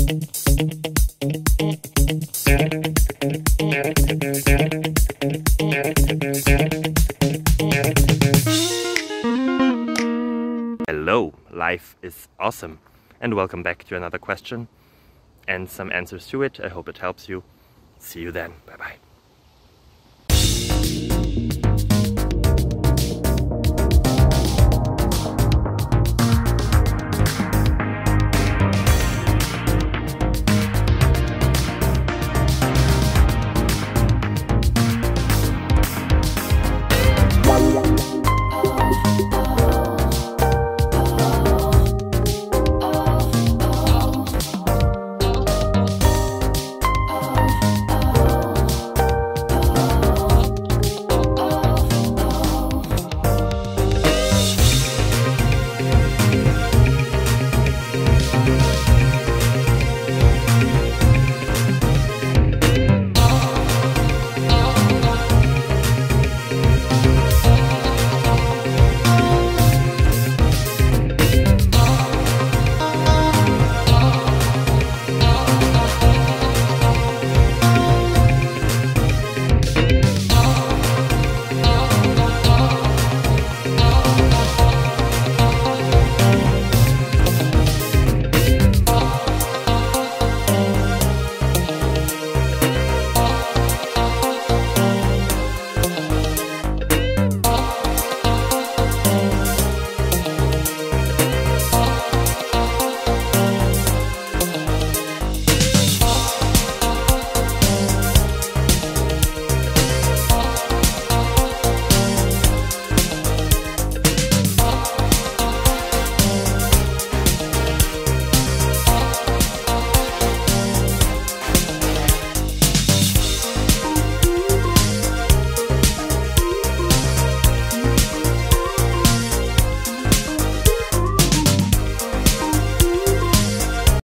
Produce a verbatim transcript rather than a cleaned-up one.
Hello, life is awesome, and welcome back to another question and some answers to it. I hope it helps you. See you then. Bye bye.